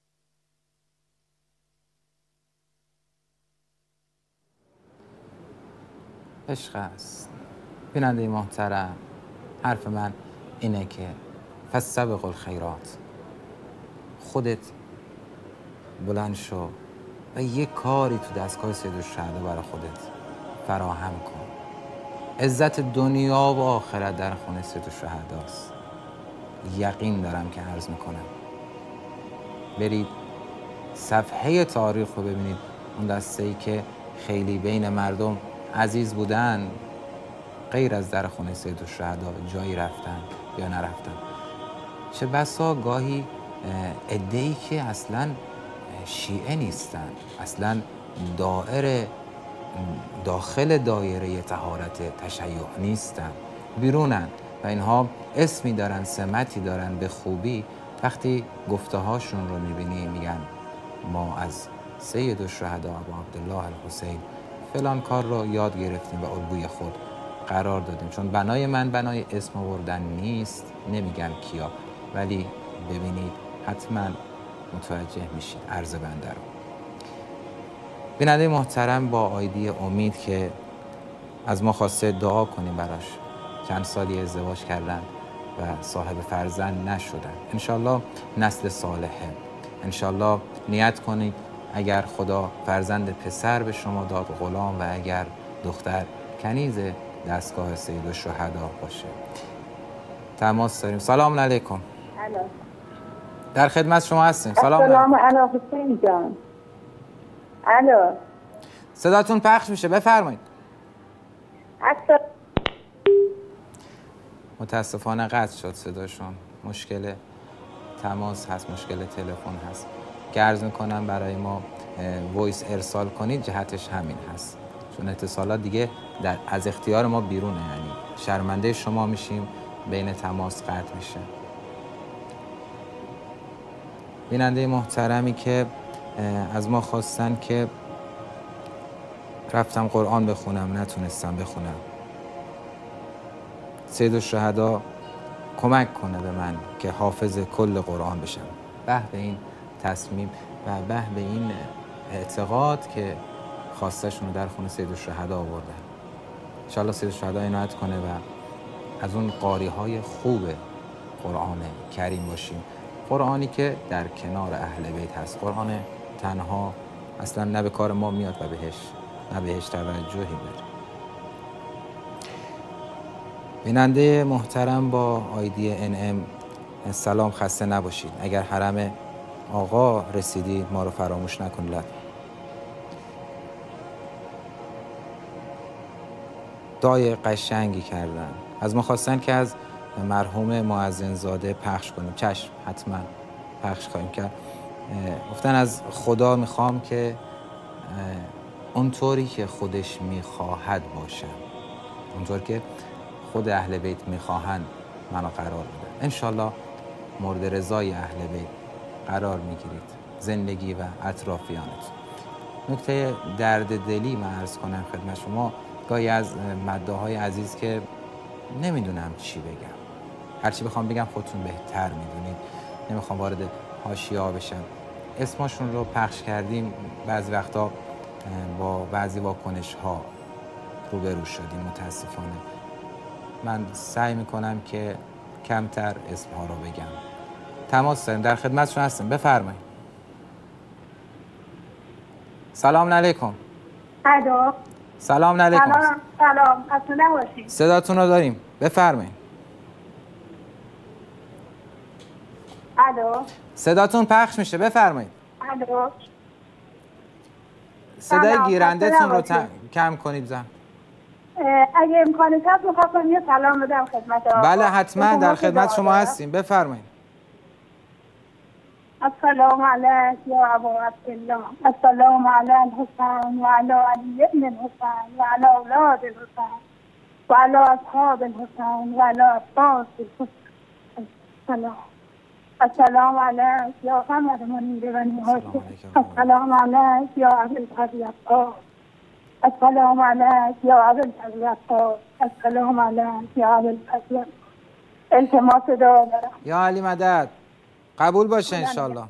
عشق است. بیننده محترم، حرف من اینه که فاستبقوا الخیرات، خودت بلند شو و یک کاری تو دستگاه سید الشهدا برای خودت فراهم کن. عزت دنیا و آخرت در خونه سید الشهداست. یقین دارم که عرض میکنم. برید صفحه تاریخ رو ببینید، اون دسته‌ای که خیلی بین مردم عزیز بودن غیر از در خونه سید الشهدا جایی رفتن یا نرفتن. چه بسا گاهی عده‌ای که اصلا شیعه نیستن، اصلا دائره داخل دایره طهارت تشیع نیستن، بیرونن و اینها اسمی دارن، سمتی دارن به خوبی. وقتی گفته هاشون رو میبینی میگن ما از سید الشهدا ابو عبدالله الحسین فلان کار رو یاد گرفتیم و الگوی خود قرار دادیم. چون بنای من بنای اسم آوردن نیست، نمیگم کیا، ولی ببینید حتما متوجه میشید عرض بنده رو. بیننده محترم با آیدی امید که از ما خواسته دعا کنیم براش. چند سالی ازدواج کردن و صاحب فرزند نشدن. انشالله نسل صالحه. انشالله نیت کنید اگر خدا فرزند پسر به شما داد غلام و اگر دختر کنیز دستگاه سید الشهدا باشه. تماس داریم. سلام علیکم. در خدمت شما هستیم. سلام سلام علیکم حسین جان. الو. صداتون پخش میشه، بفرمایید. اصلا متاسفانه قطع شد صداشون. مشکل تماس هست، مشکل تلفن هست که عرض میکنم برای ما وایس ارسال کنید، جهتش همین هست، چون اتصالات دیگه در از اختیار ما بیرونه، یعنی شرمنده شما میشیم، بین تماس قطع میشه. بیننده محترمی که از ما خواستن که رفتم قرآن بخونم، نتونستم بخونم. سید الشهدا کمک کنه به من که حافظ کل قرآن بشم. به به این تصمیم و به به این اعتقاد که خواستشون رو در خونه سید الشهدا آوردن. انشاءالله سید الشهدا عنایت کنه و از اون قاری های خوب قرآن کریم باشیم. قرآنی که در کنار اهل بیت هست، قرآن تنها اصلا نه به کار ما میاد و بهش نه بهش توجهی داره. بیننده محترم با آیدی ان ام، سلام، خسته نباشید. اگر حرم آقا رسیدید ما رو فراموش نکنید. دعای قشنگی کردن، از ما خواستن که از مرحوم مؤذن زاده پخش کنیم. چشم، حتما پخش خواهیم کرد. گفتن از خدا میخوام که اونطوری که خودش میخواهد باشم، اونطور که خود اهل بیت میخواهند منو قرار بدن. انشالله مورد رضای اهل بیت قرار میگیرید، زندگی و اطرافیانت. نکته درد دلی من عرض کنم خدمت شما، گاهی از مداحای عزیز که نمیدونم چی بگم، هرچی بخوام بگم خودتون بهتر میدونید، نمیخوام وارد حاشیه بشم. اسمشون رو پخش کردیم، بعضی وقتا با بعضی واکنش ها روبرو شدیم متاسفانه. من سعی میکنم که کمتر اسم ها رو بگم. تماس داریم، در خدمتشون هستیم، بفرمایید. سلام علیکم. الو. سلام علیکم. سلام سلام خسته نباشید. صداتون رو داریم، بفرمایید. الو. صداتون پخش میشه، بفرمایید. الو. صدای سلام، گیرنده‌تون خسته رو نباشید. ت... کم کنید زن. اگه امکانش هست می‌خواستم یه سلام بدم خدمت آقا. بله حتما در خدمت شما داره. هستیم، بفرمایید. السلام علیک یا ابا عبدالله، السلام علی الحسین و علی علی ابن الحسین و علی اولاد الحسین و علی اصحاب الحسین و علی عباس الحسین. السلام السلام علیک یا قمر منیر بنی هاشم، السلام علیک یا ابوالفضل عباس، السلام علیک یا ابوالفضل عباس، السلام علیک یا ابوالفضل. التماس دعا دارم. یا علی مدد، قبول باشه انشالله.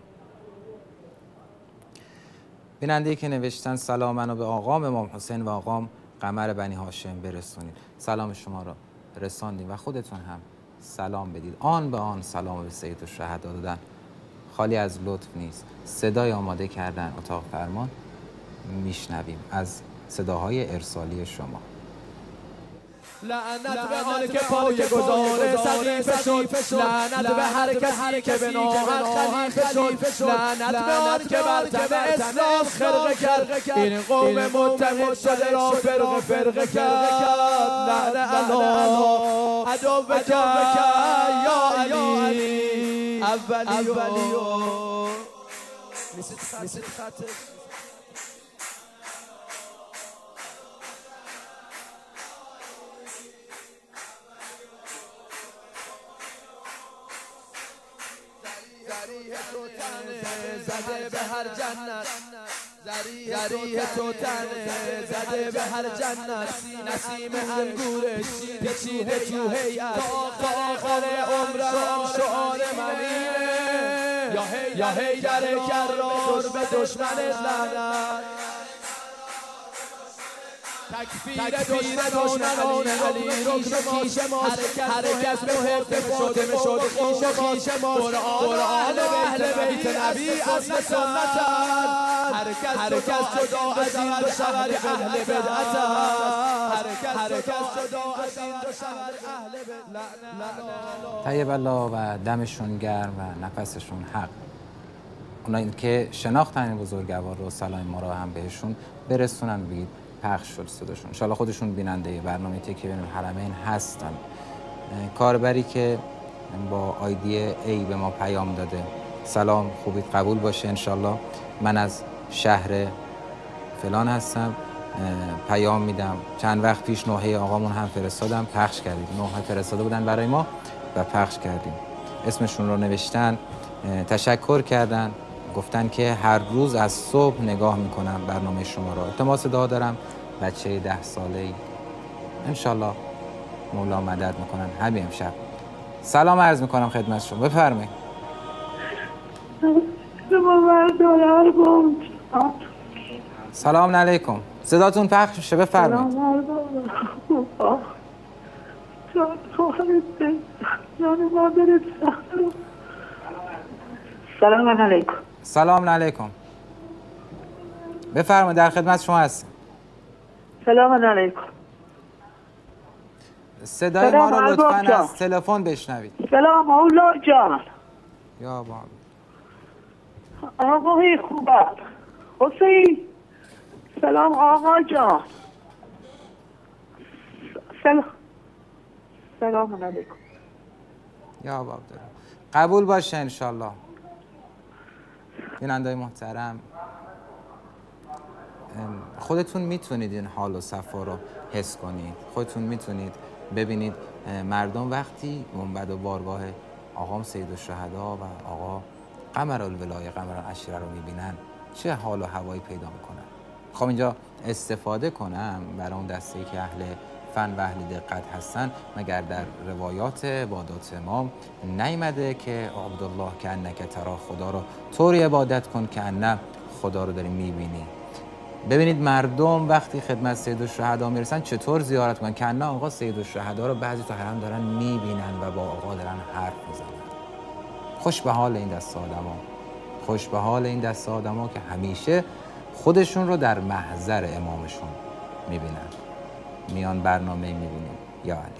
بیننده‌ای که نوشتن سلام منو به آقام امام حسین و آقام قمر بنی هاشم برسونید. سلام شما رو رساندیم و خودتون هم سلام بدید. آن به آن سلام به سید الشهدا دادن خالی از لطف نیست. صدای آماده کردن اتاق فرمان، میشنویم از صداهای ارسالی شما. لعنت به آن که پای گذاره صدیفه شد، لعنت به هر کسی که به ناحق خلیفه شد، لعنت به آن که بر تن اسلام خرقه کرد، این قوم متحد شده را فرقه فرقه کرد. لعنت الله عدوک یا علی اولیو. نسید خطه زده به هر جنت، ذریح تو تنه زده به هر جنت، نسیم انگورش پیچیده تو هیئت، تا آخر عمرم شعار منیه، یا حیدر کرار به دشمن لعنت. تکفیر دشمنان علی رکن کیش ماست، هر کس محب فاطمه شد خیش خیش ماست. قرآن و اهل بیت نبی اصل سنت هر کس جدا از این دو شود اهل بدعت هر کس جدا از این دو شود اهل بدعت. طیب الله و دمشون گرم و نفسشون حق. اونایی که شناختن این بزرگوار رو سلام ما رو هم بهشون برسونن، بگید پخش شد صداشون. ان شاءالله خودشون بیننده برنامه تکیه بین الحرمین هستن. کاربری که با آیدی ای به ما پیام داده سلام خوبید قبول باشه ان شاءالله من از شهر فلان هستم پیام میدم. چند وقت پیش نوحه آقامون هم فرستادم پخش کردیم. نوحه فرستاده بودن برای ما و پخش کردیم. اسمشون رو نوشتن، تشکر کردن، گفتن که هر روز از صبح نگاه میکنم برنامه شما رو. التماس دعا دارم بچه ده ساله‌ای انشالله مولا مدد میکنن همین امشب. سلام عرض میکنم خدمت شما، بفرمایید. سلام علیکم، صداتون پخش میشه، بفرمایید. سلام علیکم. سلام علیکم، بفرمایید در خدمت شما هستم. سلام علیکم. صدای ما رو لطفاً از تلفن بشنوید. سلام مولا جان. یا بابا آقای خوبه حسین. سلام آقا جان. سلام سلام علیکم. یا بابا قبول باشه انشالله. بیننده‌های محترم، خودتون میتونید این حال و صفا رو حس کنید. خودتون میتونید ببینید مردم وقتی منبد و بارگاه آقام سید الشهدا و آقا قمر الولایه قمر العشیره رو میبینن چه حال و هوایی پیدا میکنن. خب اینجا استفاده کنم برای اون دسته‌ای که اهل فن و اهل دقت هستن. مگر در روایات عبادات امام نیامده که عبدالله که انک ترا، خدا رو طوری عبادت کن که انه خدا رو داری میبینی. ببینید مردم وقتی خدمت سید الشهدا میرسن چطور زیارت کنن که انه آقا سید الشهدا رو بعضی تو حرم دارن میبینن و با آقا دارن حرف میزنن. خوش به حال این دست آدما، خوش به حال این دست آدما که همیشه خودشون رو در محضر امامشون میبینن. میان برنامه میبینیم یا علی.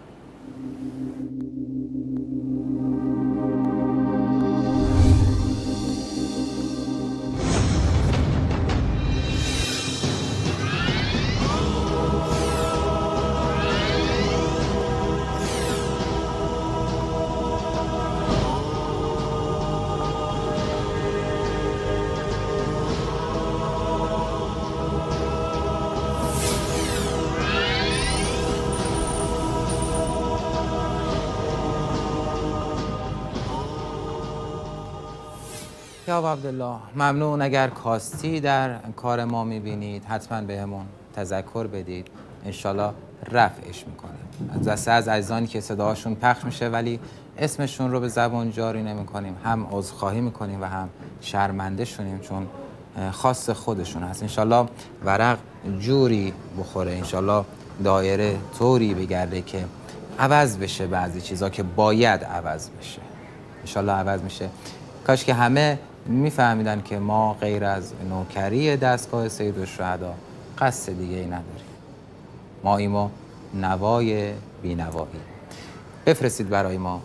یا عبدالله ممنون. اگر کاستی در کار ما میبینید حتما بهمون تذکر بدید، انشالله رفعش میکنیم. از دسته از عزیزانی که صداهاشون پخش میشه ولی اسمشون رو به زبان جاری نمیکنیم، هم عذرخواهی میکنیم و هم شرمنده شونیم چون خاص خودشون هست. انشالله ورق جوری بخوره، انشالله دایره طوری بگرده که عوض بشه، بعضی چیزا که باید عوض بشه انشالله عوض میشه. کاش که همه میفهمیدن که ما غیر از نوکری دستگاه سید الشهدا قصد دیگه ای نداریم. ما ایما نوای بینوایی. بفرستید برای ما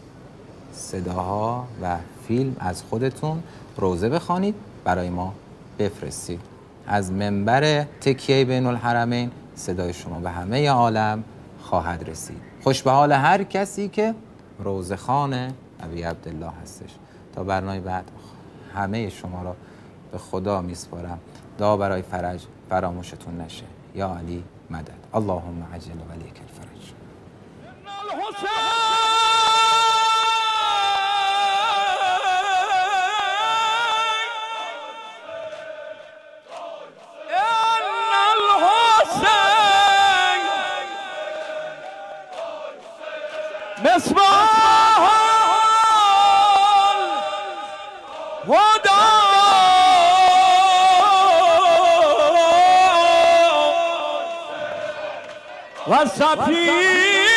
صداها و فیلم از خودتون، روزه بخوانید برای ما بفرستید. از منبر تکیه بین الحرمین صدای شما به همه عالم خواهد رسید. خوش به حال هر کسی که روزه خوان ابی عبدالله هستش. تا برنامه بعد همه شما را به خدا میسپارم. دعا برای فرج فراموشتون نشه. یا علی مدد. اللهم عجل ولیک الفرج. مصباح الهدى و صفی